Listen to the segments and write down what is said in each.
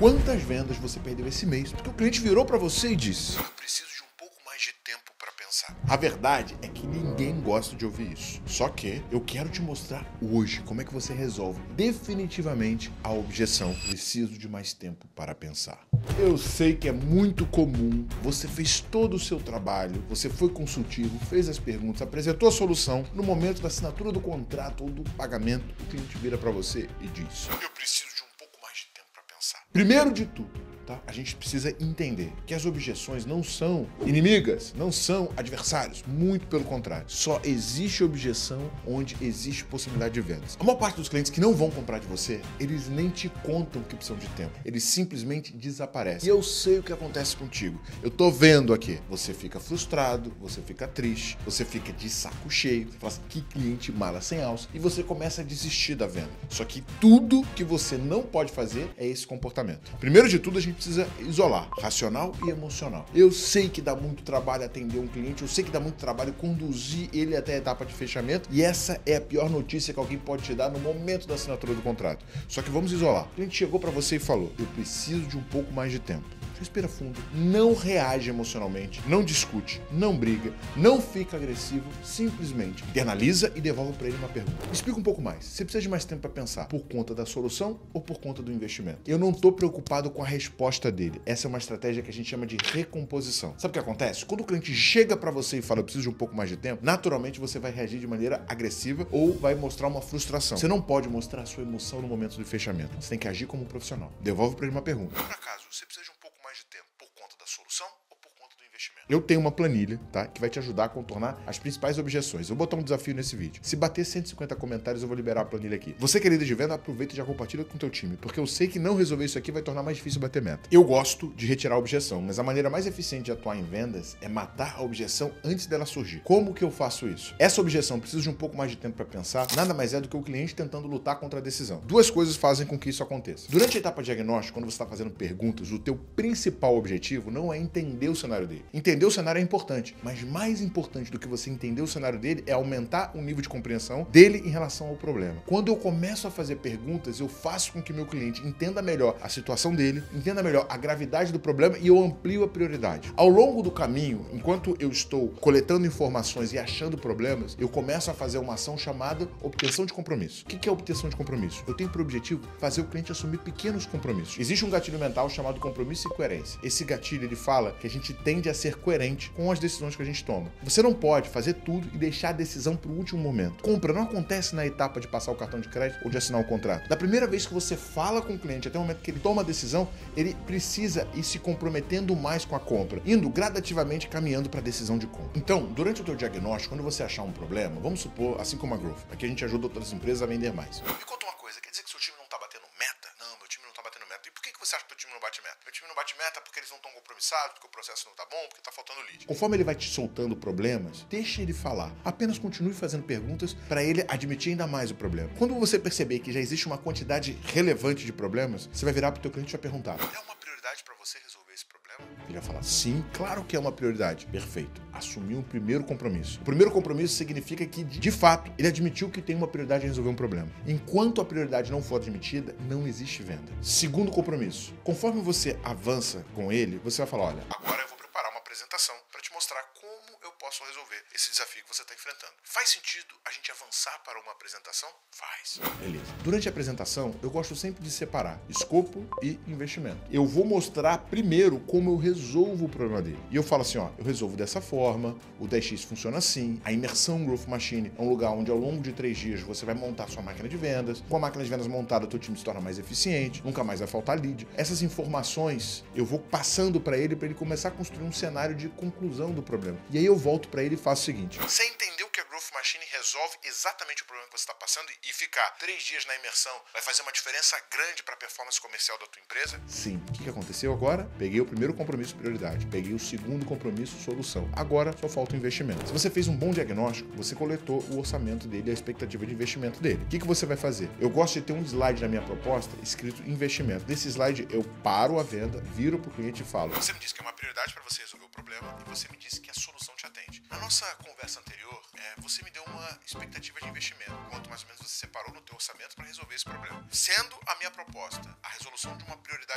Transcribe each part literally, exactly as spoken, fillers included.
Quantas vendas você perdeu esse mês porque o cliente virou para você e disse: eu preciso de um pouco mais de tempo para pensar. A verdade é que ninguém gosta de ouvir isso. Só que eu quero te mostrar hoje como é que você resolve definitivamente a objeção: preciso de mais tempo para pensar. Eu sei que é muito comum, você fez todo o seu trabalho, você foi consultivo, fez as perguntas, apresentou a solução, no momento da assinatura do contrato ou do pagamento, o cliente vira para você e diz: eu preciso de um pouco mais de tempo para pensar. Primeiro de tudo, tá? A gente precisa entender que as objeções não são inimigas, não são adversários, muito pelo contrário. Só existe objeção onde existe possibilidade de vendas. A maior parte dos clientes que não vão comprar de você, eles nem te contam que precisam de tempo. Eles simplesmente desaparecem. E eu sei o que acontece contigo. Eu tô vendo aqui. Você fica frustrado, você fica triste, você fica de saco cheio, você fala assim: que cliente mala sem alça, e você começa a desistir da venda. Só que tudo que você não pode fazer é esse comportamento. Primeiro de tudo, a gente precisa isolar racional e emocional. Eu sei que dá muito trabalho atender um cliente, eu sei que dá muito trabalho conduzir ele até a etapa de fechamento, e essa é a pior notícia que alguém pode te dar no momento da assinatura do contrato. Só que vamos isolar. O cliente chegou para você e falou: eu preciso de um pouco mais de tempo. Respira fundo, não reage emocionalmente, não discute, não briga, não fica agressivo, simplesmente internaliza e devolve para ele uma pergunta. Explica um pouco mais. Você precisa de mais tempo para pensar por conta da solução ou por conta do investimento? Eu não estou preocupado com a resposta dele. Essa é uma estratégia que a gente chama de recomposição. Sabe o que acontece? Quando o cliente chega para você e fala: eu preciso de um pouco mais de tempo, naturalmente você vai reagir de maneira agressiva ou vai mostrar uma frustração. Você não pode mostrar a sua emoção no momento do fechamento. Você tem que agir como um profissional. Devolve para ele uma pergunta. Por acaso, você precisa de um pouco mais de tempo por conta da solução ou por conta do investimento? Eu tenho uma planilha, tá, que vai te ajudar a contornar as principais objeções. Eu vou botar um desafio nesse vídeo. Se bater cento e cinquenta comentários, eu vou liberar a planilha aqui. Você, querido de venda, aproveita e já compartilha com o teu time, porque eu sei que não resolver isso aqui vai tornar mais difícil bater meta. Eu gosto de retirar a objeção, mas a maneira mais eficiente de atuar em vendas é matar a objeção antes dela surgir. Como que eu faço isso? Essa objeção, preciso de um pouco mais de tempo para pensar, nada mais é do que o cliente tentando lutar contra a decisão. Duas coisas fazem com que isso aconteça. Durante a etapa de diagnóstico, quando você está fazendo perguntas, o teu principal objetivo não é entender o cenário dele. Entender o cenário é importante, mas mais importante do que você entender o cenário dele é aumentar o nível de compreensão dele em relação ao problema. Quando eu começo a fazer perguntas, eu faço com que meu cliente entenda melhor a situação dele, entenda melhor a gravidade do problema e eu amplio a prioridade. Ao longo do caminho, enquanto eu estou coletando informações e achando problemas, eu começo a fazer uma ação chamada obtenção de compromisso. O que é obtenção de compromisso? Eu tenho por objetivo fazer o cliente assumir pequenos compromissos. Existe um gatilho mental chamado compromisso e coerência. Esse gatilho, ele fala que a gente tende a ser coerente com as decisões que a gente toma. Você não pode fazer tudo e deixar a decisão para o último momento. Compra não acontece na etapa de passar o cartão de crédito ou de assinar o contrato. Da primeira vez que você fala com o cliente até o momento que ele toma a decisão, ele precisa ir se comprometendo mais com a compra, indo gradativamente caminhando para a decisão de compra. Então, durante o teu diagnóstico, quando você achar um problema, vamos supor, assim como a Growth, aqui a gente ajuda outras empresas a vender mais. Me conta uma coisa, quer dizer que seu time não está batendo meta? Não, meu time não está batendo meta. E por que você acha que o teu time não bate meta? Meu time não bate meta porque eles não estão compromissados, porque o processo não está bom, porque está faltando lead. Conforme ele vai te soltando problemas, deixe ele falar. Apenas continue fazendo perguntas para ele admitir ainda mais o problema. Quando você perceber que já existe uma quantidade relevante de problemas, você vai virar para o teu cliente e vai perguntar: é uma prioridade para você resolver esse problema? Ele vai falar: sim, claro que é uma prioridade. Perfeito. Assumiu um primeiro compromisso. O primeiro compromisso significa que, de fato, ele admitiu que tem uma prioridade em resolver um problema. Enquanto a prioridade não for admitida, não existe venda. Segundo compromisso. Conforme você avança com ele, você vai falar: olha, agora eu vou preparar uma apresentação para te mostrar como eu posso resolver esse desafio que você está enfrentando. Faz sentido a gente avançar para uma apresentação? Faz. Beleza. Durante a apresentação, eu gosto sempre de separar escopo e investimento. Eu vou mostrar primeiro como eu resolvo o problema dele. E eu falo assim: ó, eu resolvo dessa forma, o dez x funciona assim, a imersão Growth Machine é um lugar onde ao longo de três dias você vai montar sua máquina de vendas. Com a máquina de vendas montada, o teu time se torna mais eficiente, nunca mais vai faltar lead. Essas informações eu vou passando para ele, para ele começar a construir um cenário de conclusão do problema. E aí eu volto para ele e faço o seguinte: você entendeu que a Growth Machine resolve exatamente o problema que você está passando e ficar três dias na imersão vai fazer uma diferença grande para a performance comercial da tua empresa? Sim. O que aconteceu agora? Peguei o primeiro compromisso, prioridade. Peguei o segundo compromisso, solução. Agora só falta o investimento. Se você fez um bom diagnóstico, você coletou o orçamento dele e a expectativa de investimento dele. O que, que você vai fazer? Eu gosto de ter um slide na minha proposta escrito investimento. Desse slide eu paro a venda, viro para o cliente e falo: você me disse que é uma prioridade para você resolver o problema e você me disse que a solução te atende. Na nossa conversa anterior, é, você me deu uma expectativa de investimento, quanto mais ou menos você separou no teu orçamento para resolver esse problema. Sendo a minha proposta a resolução de uma prioridade sua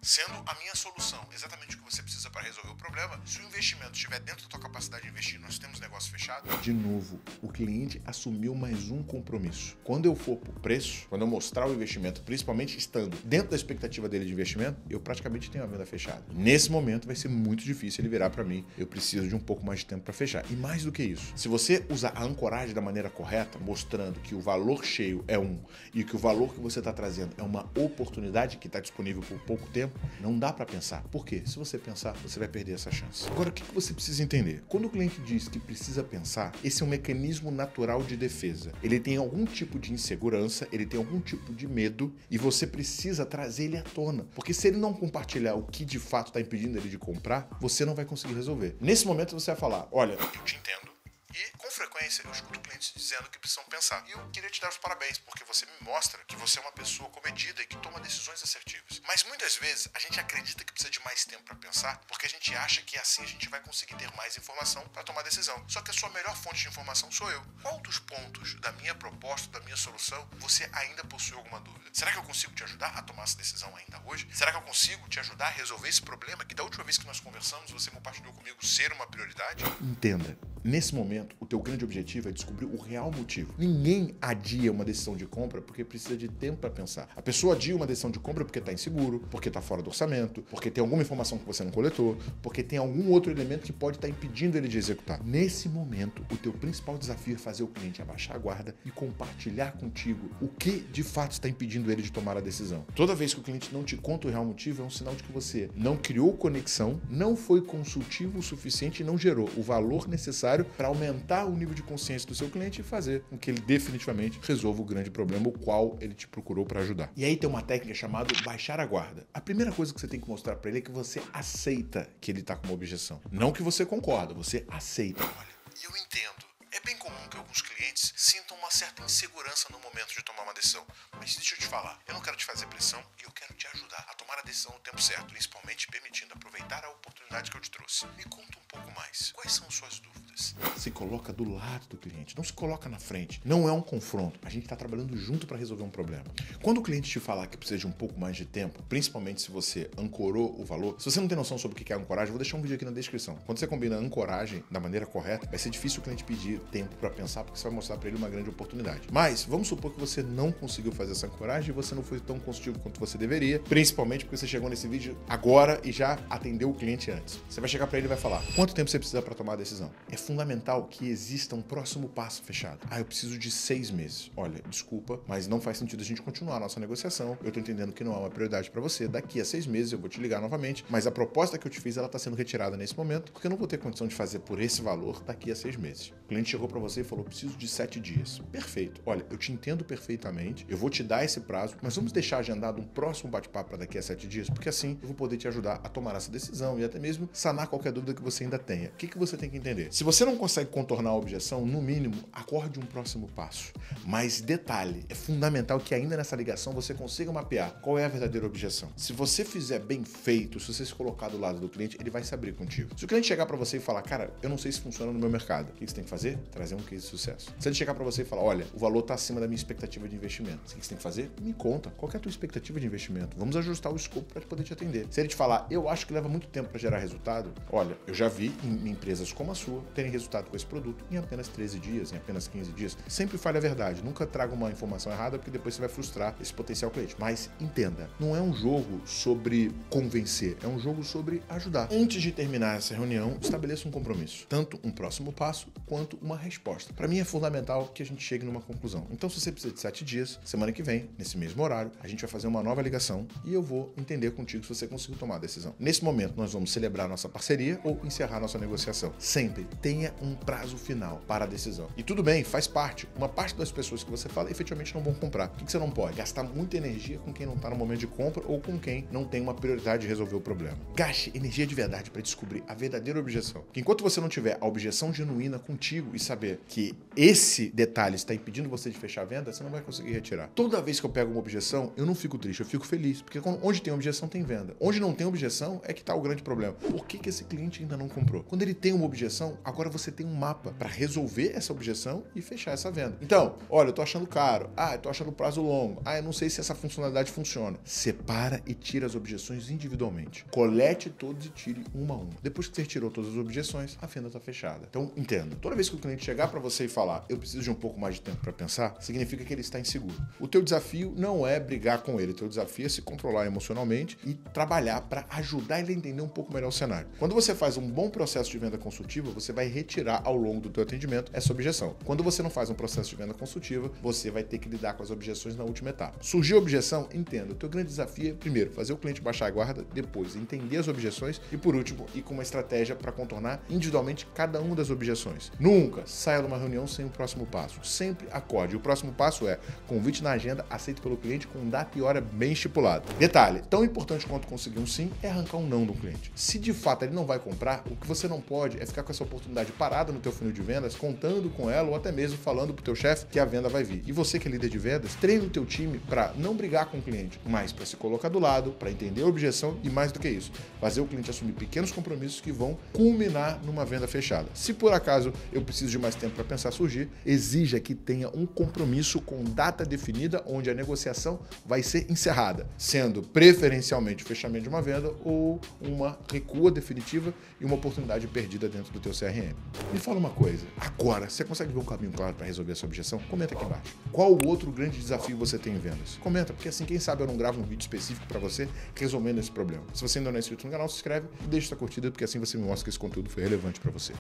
sendo a minha solução exatamente o que você precisa para resolver o problema, se o investimento estiver dentro da tua capacidade de investir, nós temos negócio fechado. De novo, o cliente assumiu mais um compromisso. Quando eu for pro preço, quando eu mostrar o investimento, principalmente estando dentro da expectativa dele de investimento, eu praticamente tenho a venda fechada. Nesse momento vai ser muito difícil ele virar para mim, eu preciso de um pouco mais de tempo para fechar. E mais do que isso, se você usar a ancoragem da maneira correta, mostrando que o valor cheio é um e que o valor que você está trazendo é uma oportunidade que está disponível por pouco tempo, não dá para pensar. Por quê? Se você pensar, você vai perder essa chance. Agora, o que você precisa entender? Quando o cliente diz que precisa pensar, esse é um mecanismo natural de defesa. Ele tem algum tipo de insegurança, ele tem algum tipo de medo e você precisa trazer ele à tona. Porque se ele não compartilhar o que de fato está impedindo ele de comprar, você não vai conseguir resolver. Nesse momento você vai falar, olha, eu te entendo. E, com frequência, eu escuto clientes dizendo que precisam pensar. E eu queria te dar os parabéns, porque você me mostra que você é uma pessoa comedida e que toma decisões assertivas. Mas, muitas vezes, a gente acredita que precisa de mais tempo para pensar, porque a gente acha que assim a gente vai conseguir ter mais informação para tomar decisão. Só que a sua melhor fonte de informação sou eu. Qual dos pontos da minha proposta, da minha solução, você ainda possui alguma dúvida? Será que eu consigo te ajudar a tomar essa decisão ainda hoje? Será que eu consigo te ajudar a resolver esse problema que da última vez que nós conversamos, você compartilhou comigo ser uma prioridade? Entenda. Nesse momento, o teu grande objetivo é descobrir o real motivo. Ninguém adia uma decisão de compra porque precisa de tempo para pensar. A pessoa adia uma decisão de compra porque está inseguro, porque está fora do orçamento, porque tem alguma informação que você não coletou, porque tem algum outro elemento que pode estar tá impedindo ele de executar. Nesse momento, o teu principal desafio é fazer o cliente abaixar a guarda e compartilhar contigo o que de fato está impedindo ele de tomar a decisão. Toda vez que o cliente não te conta o real motivo, é um sinal de que você não criou conexão, não foi consultivo o suficiente e não gerou o valor necessário para aumentar o nível de consciência do seu cliente e fazer com que ele definitivamente resolva o grande problema o qual ele te procurou para ajudar. E aí tem uma técnica chamada baixar a guarda. A primeira coisa que você tem que mostrar para ele é que você aceita que ele está com uma objeção. Não que você concorda, você aceita. Olha, eu entendo. É bem comum que alguns clientes sintam uma certa insegurança no momento de tomar uma decisão. Mas deixa eu te falar, eu não quero te fazer pressão e eu quero te ajudar a tomar a decisão no tempo certo, principalmente permitindo aproveitar a oportunidade que eu te trouxe. Me conta um pouco mais. Quais são suas dúvidas? Se coloca do lado do cliente, não se coloca na frente. Não é um confronto. A gente está trabalhando junto para resolver um problema. Quando o cliente te falar que precisa de um pouco mais de tempo, principalmente se você ancorou o valor, se você não tem noção sobre o que é ancoragem, eu vou deixar um vídeo aqui na descrição. Quando você combina a ancoragem da maneira correta, vai ser difícil o cliente pedir tempo para pensar, porque você vai mostrar para ele uma grande oportunidade. Mas vamos supor que você não conseguiu fazer essa ancoragem e você não foi tão consultivo quanto você deveria, principalmente porque você chegou nesse vídeo agora e já atendeu o cliente antes. Você vai chegar para ele e vai falar: quanto tempo você precisa para tomar a decisão? É fundamental que exista um próximo passo fechado. Ah, eu preciso de seis meses. Olha, desculpa, mas não faz sentido a gente continuar a nossa negociação. Eu tô entendendo que não é uma prioridade para você. Daqui a seis meses eu vou te ligar novamente, mas a proposta que eu te fiz, ela tá sendo retirada nesse momento, porque eu não vou ter condição de fazer por esse valor daqui a seis meses. O cliente chegou para você e falou: preciso de sete dias. Perfeito. Olha, eu te entendo perfeitamente, eu vou te dar esse prazo, mas vamos deixar agendado um próximo bate-papo para daqui a sete dias, porque assim eu vou poder te ajudar a tomar essa decisão e até mesmo sanar qualquer dúvida que você ainda tenha. O que, que você tem que entender? Se você não consegue contornar a objeção, no mínimo, acorde um próximo passo. Mas detalhe, é fundamental que ainda nessa ligação você consiga mapear qual é a verdadeira objeção. Se você fizer bem feito, se você se colocar do lado do cliente, ele vai se abrir contigo. Se o cliente chegar para você e falar: cara, eu não sei se funciona no meu mercado, o que você tem que fazer? Trazer um case de sucesso. Se ele chegar para você e falar: olha, o valor está acima da minha expectativa de investimento, o que você tem que fazer? Me conta, qual que é a tua expectativa de investimento? Vamos ajustar o escopo para poder te atender. Se ele te falar: eu acho que leva muito tempo para gerar resultado, olha, eu já vi em empresas como a sua terem resultado com esse produto em apenas treze dias, em apenas quinze dias. Sempre fale a verdade, nunca traga uma informação errada, porque depois você vai frustrar esse potencial cliente. Mas entenda, não é um jogo sobre convencer, é um jogo sobre ajudar. Antes de terminar essa reunião, estabeleça um compromisso, tanto um próximo passo quanto uma resposta. Para mim é fundamental que a gente chegue numa conclusão. Então, se você precisa de sete dias, semana que vem, nesse mesmo horário, a gente vai fazer uma nova ligação e eu vou entender contigo se você conseguiu tomar a decisão. Nesse momento, nós vamos celebrar nossa parceria ou encerrar nossa negociação. Sempre tenha um prazo final para a decisão. E tudo bem, faz parte. Uma parte das pessoas que você fala efetivamente não vão comprar. O que você não pode? Gastar muita energia com quem não está no momento de compra ou com quem não tem uma prioridade de resolver o problema. Gaste energia de verdade para descobrir a verdadeira objeção. Que enquanto você não tiver a objeção genuína contigo e saber que esse detalhe está impedindo você de fechar a venda, você não vai conseguir retirar. Toda vez que eu pego uma objeção, eu não fico triste, eu fico feliz. Porque onde tem tem objeção, tem venda. Onde não tem objeção é que está o grande problema. Por que que esse cliente ainda não comprou? Quando ele tem uma objeção, agora você tem um mapa para resolver essa objeção e fechar essa venda. Então, olha, eu tô achando caro. Ah, eu tô achando prazo longo. Ah, eu não sei se essa funcionalidade funciona. Separa e tira as objeções individualmente. Colete todos e tire uma a uma. Depois que você tirou todas as objeções, a venda está fechada. Então, entenda. Toda vez que o cliente chegar para você e falar, eu preciso de um pouco mais de tempo para pensar, significa que ele está inseguro. O teu desafio não é brigar com ele. O teu desafio é se controlar emocionalmente e trabalhar para ajudar ele a entender um pouco melhor o cenário. Quando você faz um bom processo de venda consultiva, você vai retirar ao longo do teu atendimento essa objeção. Quando você não faz um processo de venda consultiva, você vai ter que lidar com as objeções na última etapa. Surgiu objeção? Entenda. O teu grande desafio é, primeiro, fazer o cliente baixar a guarda, depois entender as objeções e, por último, ir com uma estratégia para contornar individualmente cada uma das objeções. Nunca saia de uma reunião sem o próximo passo. Sempre acorde. O próximo passo é convite na agenda, aceito pelo cliente com data e hora bem estipulada. Detalhe, tão importante quanto conseguir um sim é arrancar um não do cliente. Se de fato ele não vai comprar, o que você não pode é ficar com essa oportunidade parada no teu funil de vendas, contando com ela ou até mesmo falando pro teu chefe que a venda vai vir. E você que é líder de vendas, treine o teu time para não brigar com o cliente, mas para se colocar do lado, para entender a objeção e mais do que isso, fazer o cliente assumir pequenos compromissos que vão culminar numa venda fechada. Se por acaso eu preciso de mais tempo para pensar surgir, exija que tenha um compromisso com data definida onde a negociação vai ser encerrada, sendo preferencialmente o fechamento de uma venda ou uma recua definitiva e uma oportunidade perdida dentro do teu C R M. Me fala uma coisa, agora, você consegue ver um caminho claro para resolver essa objeção? Comenta aqui embaixo. Qual o outro grande desafio você tem em vendas? Comenta, porque assim, quem sabe eu não gravo um vídeo específico para você resolvendo esse problema. Se você ainda não é inscrito no canal, se inscreve e deixa sua curtida, porque assim você me mostra que esse conteúdo foi relevante para você.